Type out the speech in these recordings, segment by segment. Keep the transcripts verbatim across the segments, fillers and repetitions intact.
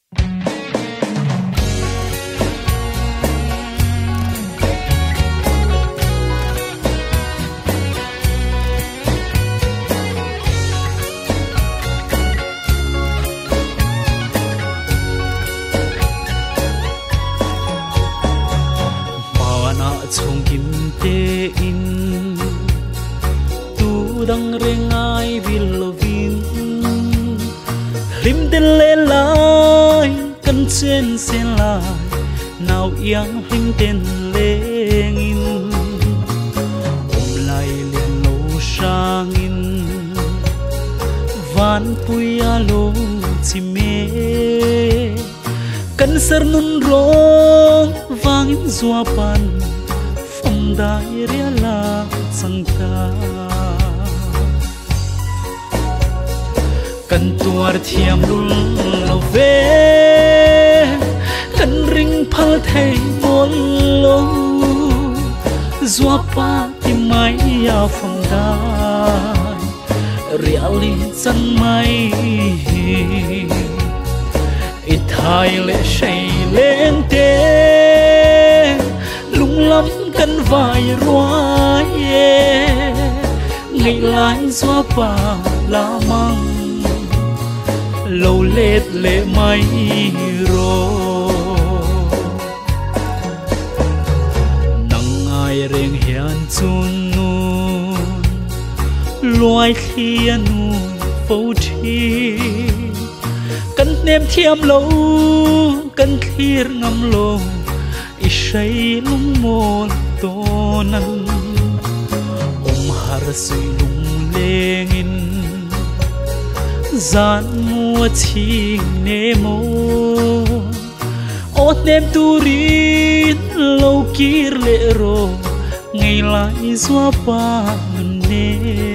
Chung kim te in tu dang rengai vilovin lim den le lai kan chen sen lai nào yang lim den lengin om lai len lo shangin van puya lo chime kan ser nun rong vangin zua pan dai ria la sangka kan tuar thiam lul lo ve kan ring phal thei mon lo zua pa ti mai ya phong dai ria li chan mai it hai le shei len te lung lam kan vai roa ye ngày lại gió pa la mang lâu lết lệ mai ro nắng ai reng hian chun nun loài khia nun phâu thi kan nem thiam lâu kan khir ngam lâu ishay lung mol tonan om har sui lung lengin zan mua chi ne mo ot nem turin lâu kir le ro ngày lại xóa pa ne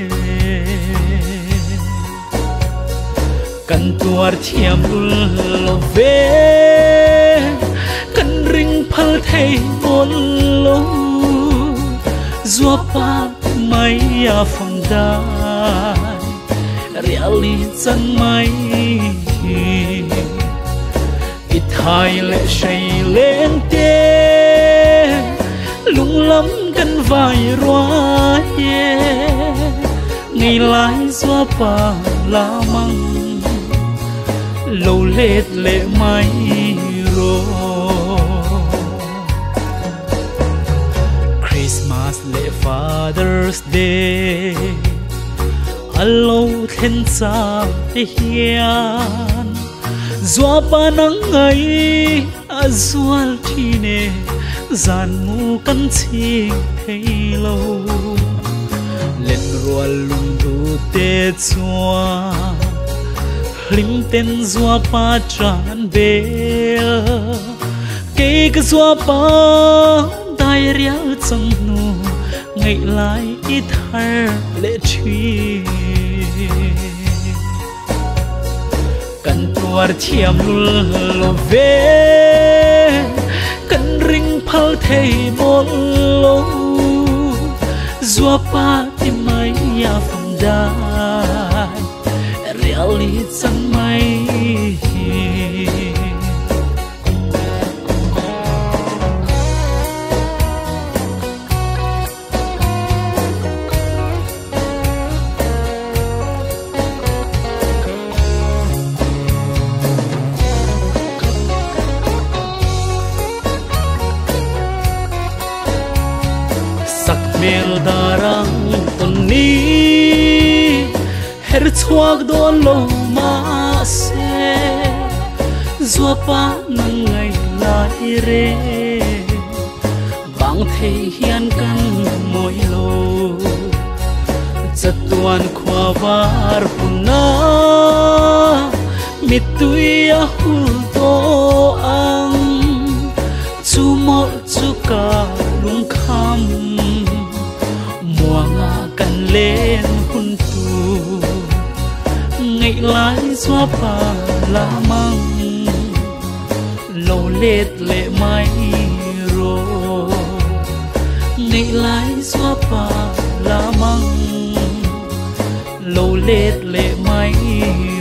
kan tuar thiam lo ve kan ring phal thei mon lo zua pa mai ya phong dai reali chan mai it hai le shei len te lung lam kan vai roa ye ngày lại zua pa la mang lâu lết lệ mai ro Christmas lệ Father's Day alo khen sa te hian zua pa nang ai a zual thi ne zan mu kan chi thei lo len rual lung tu te chua lim ten zua pa tran bel ke ka zua pa dai rial chang nu ngày lại ít har lệ truy kan tuar thiam lul lo ve kan ring phal thei mon lo zua pa ti mai ya phong dai reali chan mai mel darang ton ni her chuak don lo ma se zua pa nang ngày lại re bang thei hian kan moi lo chatuan khwa var huna mitui a hul to ang chu mo chu ka lung kham muanga kan lên hun tu ngày lại xóa pa la mang lâu lết lệ mai ro ngày lại xóa pa la mang lâu lết lệ mai